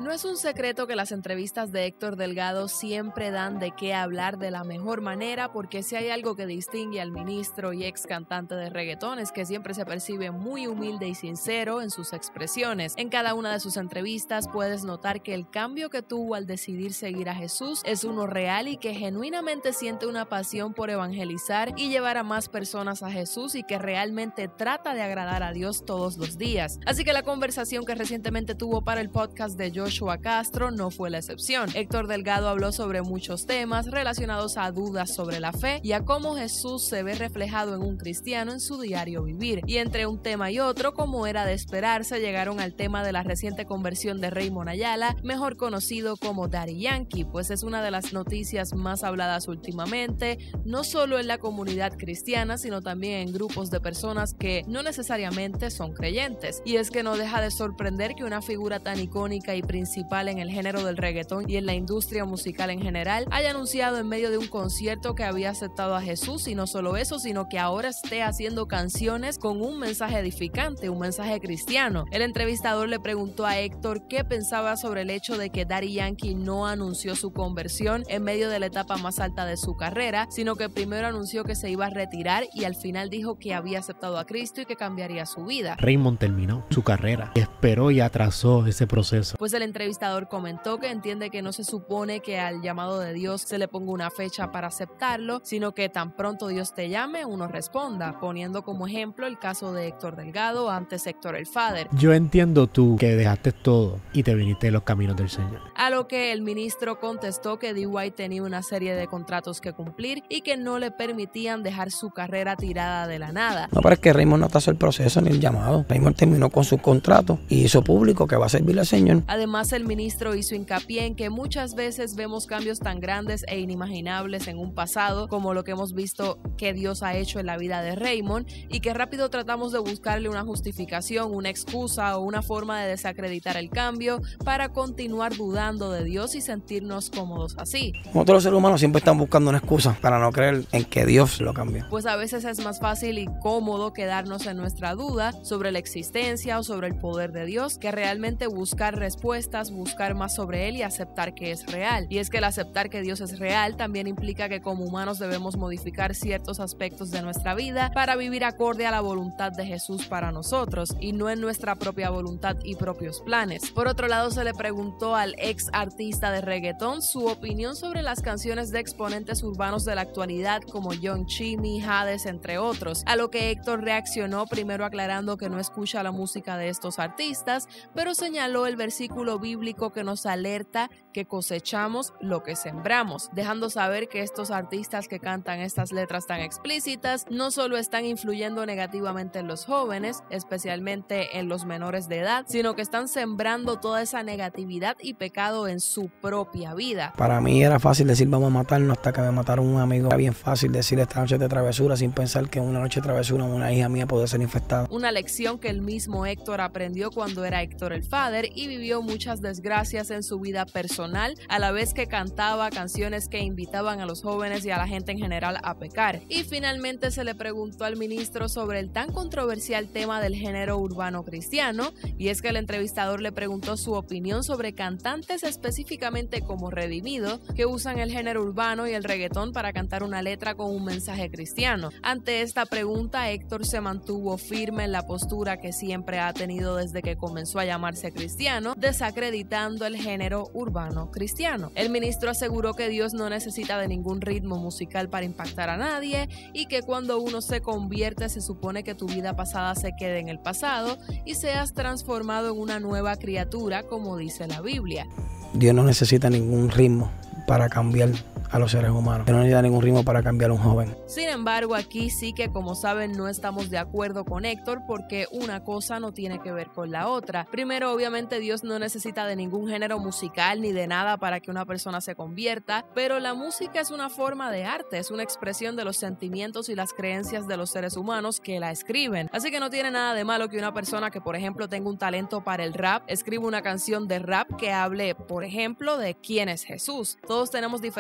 No es un secreto que las entrevistas de Héctor Delgado siempre dan de qué hablar de la mejor manera, porque si hay algo que distingue al ministro y ex cantante de reggaetón es que siempre se percibe muy humilde y sincero en sus expresiones. En cada una de sus entrevistas puedes notar que el cambio que tuvo al decidir seguir a Jesús es uno real y que genuinamente siente una pasión por evangelizar y llevar a más personas a Jesús y que realmente trata de agradar a Dios todos los días. Así que la conversación que recientemente tuvo para el podcast de Joshua Castro no fue la excepción. Héctor Delgado habló sobre muchos temas relacionados a dudas sobre la fe y a cómo Jesús se ve reflejado en un cristiano en su diario vivir. Y entre un tema y otro, como era de esperarse, llegaron al tema de la reciente conversión de Raymond Ayala, mejor conocido como Daddy Yankee, pues es una de las noticias más habladas últimamente, no solo en la comunidad cristiana, sino también en grupos de personas que no necesariamente son creyentes. Y es que no deja de sorprender que una figura tan icónica y principal en el género del reggaetón y en la industria musical en general haya anunciado en medio de un concierto que había aceptado a Jesús, y no solo eso, sino que ahora esté haciendo canciones con un mensaje edificante, un mensaje cristiano. El entrevistador le preguntó a Héctor qué pensaba sobre el hecho de que Daddy Yankee no anunció su conversión en medio de la etapa más alta de su carrera, sino que primero anunció que se iba a retirar y al final dijo que había aceptado a Cristo y que cambiaría su vida. Raymond terminó su carrera, esperó y atrasó ese proceso. Pues el entrevistador comentó que entiende que no se supone que al llamado de Dios se le ponga una fecha para aceptarlo, sino que tan pronto Dios te llame, uno responda, poniendo como ejemplo el caso de Héctor Delgado, antes Héctor el Father. Yo entiendo tú que dejaste todo y te viniste de los caminos del Señor. A lo que el ministro contestó que D.Y. tenía una serie de contratos que cumplir y que no le permitían dejar su carrera tirada de la nada. No, pero es que Raymond no atrasó el proceso ni el llamado. Raymond terminó con su contrato y hizo público que va a servirle al Señor. Además, el ministro hizo hincapié en que muchas veces vemos cambios tan grandes e inimaginables en un pasado como lo que hemos visto que Dios ha hecho en la vida de Raymond, y que rápido tratamos de buscarle una justificación, una excusa o una forma de desacreditar el cambio para continuar dudando de Dios y sentirnos cómodos así. Nosotros los seres humanos siempre estamos buscando una excusa para no creer en que Dios lo cambió. Pues a veces es más fácil y cómodo quedarnos en nuestra duda sobre la existencia o sobre el poder de Dios que realmente buscar respuestas, buscar más sobre Él y aceptar que es real. Y es que el aceptar que Dios es real también implica que como humanos debemos modificar ciertos aspectos de nuestra vida para vivir acorde a la voluntad de Jesús para nosotros y no en nuestra propia voluntad y propios planes. Por otro lado, se le preguntó al ex artista de reggaetón su opinión sobre las canciones de exponentes urbanos de la actualidad como Young Chimmy, Hades, entre otros, a lo que Héctor reaccionó primero aclarando que no escucha la música de estos artistas, pero señaló el versículo bíblico que nos alerta que cosechamos lo que sembramos, dejando saber que estos artistas que cantan estas letras tan explícitas no solo están influyendo negativamente en los jóvenes, especialmente en los menores de edad, sino que están sembrando toda esa negatividad y pecado en su propia vida. Para mí era fácil decir vamos a matarnos hasta que me mataron un amigo. Era bien fácil decir esta noche de travesura sin pensar que una noche de travesura una hija mía podía ser infectada. Una lección que el mismo Héctor aprendió cuando era Héctor el Father y vivió muchas desgracias en su vida personal, a la vez que cantaba canciones que invitaban a los jóvenes y a la gente en general a pecar. Y finalmente se le preguntó al ministro sobre el tan controversial tema del género urbano cristiano, y es que el entrevistador le preguntó su opinión sobre cantantes específicamente como Redimido, que usan el género urbano y el reggaetón para cantar una letra con un mensaje cristiano. Ante esta pregunta, Héctor se mantuvo firme en la postura que siempre ha tenido desde que comenzó a llamarse cristiano, desacreditando el género urbano cristiano. El ministro aseguró que Dios no necesita de ningún ritmo musical para impactar a nadie y que cuando uno se convierte se supone que tu vida pasada se quede en el pasado y seas transformado en una nueva criatura, como dice la Biblia. Dios no necesita ningún ritmo para cambiar a los seres humanos. No necesita ningún ritmo para cambiar a un joven. Sin embargo, aquí sí que, como saben, no estamos de acuerdo con Héctor porque una cosa no tiene que ver con la otra. Primero, obviamente, Dios no necesita de ningún género musical ni de nada para que una persona se convierta, pero la música es una forma de arte, es una expresión de los sentimientos y las creencias de los seres humanos que la escriben. Así que no tiene nada de malo que una persona que, por ejemplo, tenga un talento para el rap, escriba una canción de rap que hable, por ejemplo, de quién es Jesús. Todos tenemos diferentes gustos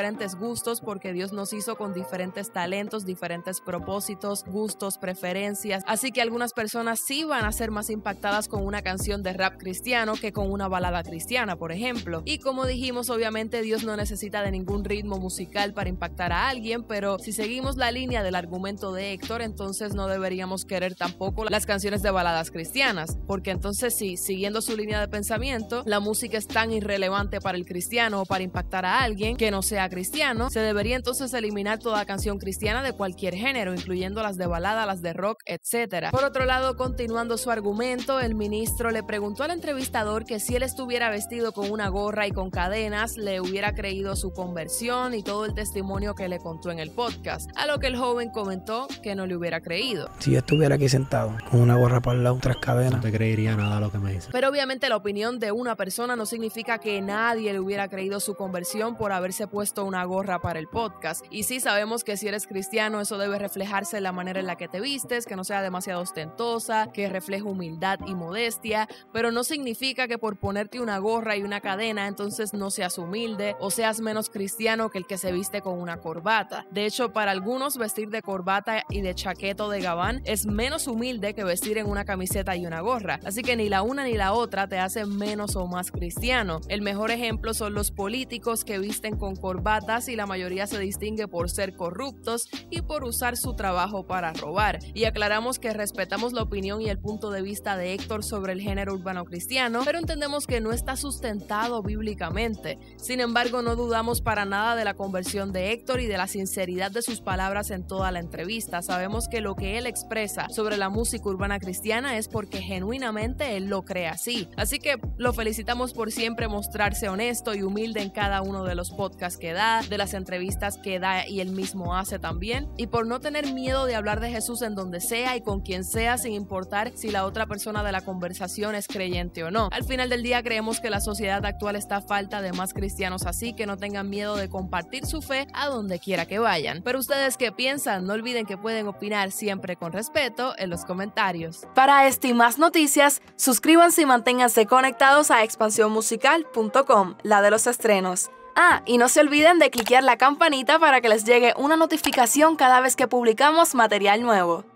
gustos porque Dios nos hizo con diferentes talentos, diferentes propósitos, gustos, preferencias. Así que algunas personas sí van a ser más impactadas con una canción de rap cristiano que con una balada cristiana, por ejemplo. Y como dijimos, obviamente Dios no necesita de ningún ritmo musical para impactar a alguien, pero si seguimos la línea del argumento de Héctor, entonces no deberíamos querer tampoco las canciones de baladas cristianas, porque entonces sí, siguiendo su línea de pensamiento, la música es tan irrelevante para el cristiano o para impactar a alguien que no sea cristiano, se debería entonces eliminar toda canción cristiana de cualquier género, incluyendo las de balada, las de rock, etc. Por otro lado, continuando su argumento, el ministro le preguntó al entrevistador que si él estuviera vestido con una gorra y con cadenas, le hubiera creído su conversión y todo el testimonio que le contó en el podcast, a lo que el joven comentó que no le hubiera creído. Si yo estuviera aquí sentado con una gorra para el lado, 3 cadenas, no te creería nada lo que me dice. Pero obviamente la opinión de una persona no significa que nadie le hubiera creído su conversión por haberse puesto una gorra para el podcast. Y sí sabemos que si eres cristiano, eso debe reflejarse en la manera en la que te vistes, que no sea demasiado ostentosa, que refleje humildad y modestia, pero no significa que por ponerte una gorra y una cadena, entonces no seas humilde o seas menos cristiano que el que se viste con una corbata. De hecho, para algunos vestir de corbata y de chaqueta o de gabán es menos humilde que vestir en una camiseta y una gorra. Así que ni la una ni la otra te hacen menos o más cristiano. El mejor ejemplo son los políticos que visten con corbatas y la mayoría se distingue por ser corruptos y por usar su trabajo para robar. Y aclaramos que respetamos la opinión y el punto de vista de Héctor sobre el género urbano cristiano, pero entendemos que no está sustentado bíblicamente. Sin embargo, no dudamos para nada de la conversión de Héctor y de la sinceridad de sus palabras en toda la entrevista. Sabemos que lo que él expresa sobre la música urbana cristiana es porque genuinamente él lo cree así. Así que lo felicitamos por siempre mostrarse honesto y humilde en cada uno de los podcasts que da, de las entrevistas que da y él mismo hace también, y por no tener miedo de hablar de Jesús en donde sea y con quien sea, sin importar si la otra persona de la conversación es creyente o no. Al final del día creemos que la sociedad actual está a falta de más cristianos así, que no tengan miedo de compartir su fe a donde quiera que vayan. Pero ustedes, ¿qué piensan? No olviden que pueden opinar siempre con respeto en los comentarios. Para este y más noticias, suscríbanse y manténganse conectados a expansionmusical.com, la de los estrenos. Y no se olviden de cliquear la campanita para que les llegue una notificación cada vez que publicamos material nuevo.